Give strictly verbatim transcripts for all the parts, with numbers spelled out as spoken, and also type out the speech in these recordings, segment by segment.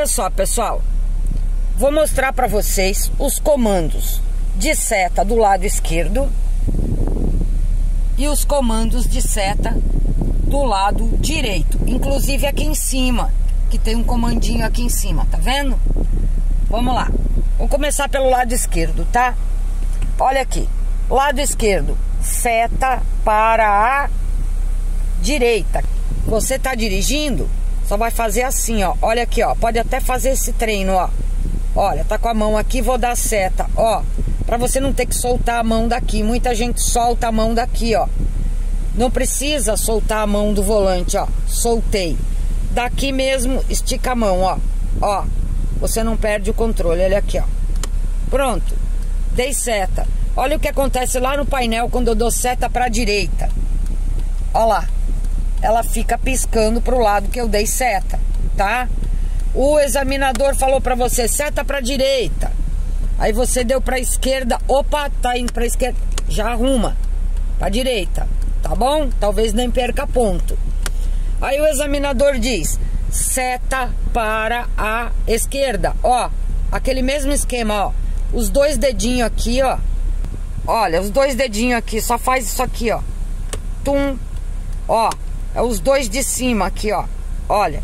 só, pessoal, vou mostrar para vocês os comandos de seta do lado esquerdo e os comandos de seta do lado direito, inclusive aqui em cima, que tem um comandinho aqui em cima, tá vendo? Vamos lá, vou começar pelo lado esquerdo, tá? Olha aqui, lado esquerdo, seta para a direita. Você tá dirigindo, só vai fazer assim, ó. Olha aqui, ó, pode até fazer esse treino, ó. Olha, tá com a mão aqui, vou dar seta, ó, pra você não ter que soltar a mão daqui. Muita gente solta a mão daqui, ó. Não precisa soltar a mão do volante, ó. Soltei. Daqui mesmo, estica a mão, ó. Ó, você não perde o controle, olha aqui, ó. Pronto, dei seta. Olha o que acontece lá no painel quando eu dou seta pra direita. Ó lá, ela fica piscando pro lado que eu dei seta, tá? O examinador falou pra você, seta pra direita. Aí você deu pra esquerda, opa, tá indo pra esquerda, já arruma pra direita, tá bom? Talvez nem perca ponto. Aí o examinador diz, seta para a esquerda, ó, aquele mesmo esquema, ó. Os dois dedinhos aqui, ó. Olha, os dois dedinhos aqui, só faz isso aqui, ó. Tum, ó, é os dois de cima aqui, ó. Olha.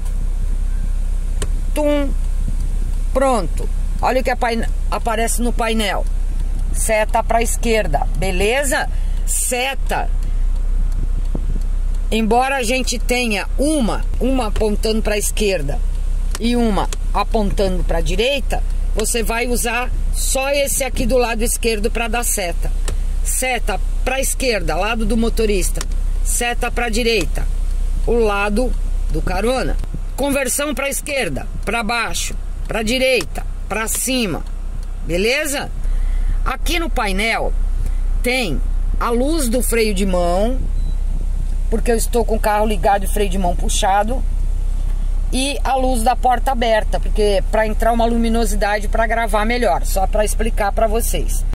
Tum. Pronto. Olha o que aparece no painel. Seta para a esquerda, beleza? Seta. Embora a gente tenha uma, uma apontando para a esquerda e uma apontando para a direita, você vai usar só esse aqui do lado esquerdo para dar seta. Seta para a esquerda, lado do motorista. Seta para a direita, o lado do carona. Conversão para a esquerda, para baixo, para a direita, para cima, beleza? Aqui no painel tem a luz do freio de mão, porque eu estou com o carro ligado e freio de mão puxado, e a luz da porta aberta, porque para entrar uma luminosidade para gravar melhor, só para explicar para vocês.